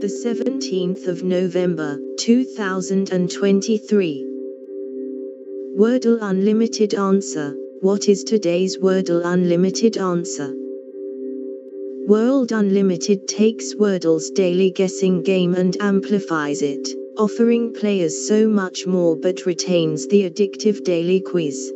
the 17th of November, 2023. Wordle Unlimited answer. What is today's Wordle Unlimited answer? Worlde Unlimited takes Wordle's daily guessing game and amplifies it, offering players so much more but retains the addictive daily quiz.